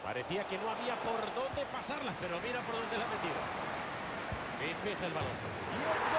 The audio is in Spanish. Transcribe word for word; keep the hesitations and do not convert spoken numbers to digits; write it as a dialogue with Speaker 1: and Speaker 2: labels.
Speaker 1: Parecía que no había por dónde pasarlas, pero mira por dónde la ha metido. Smith el balón.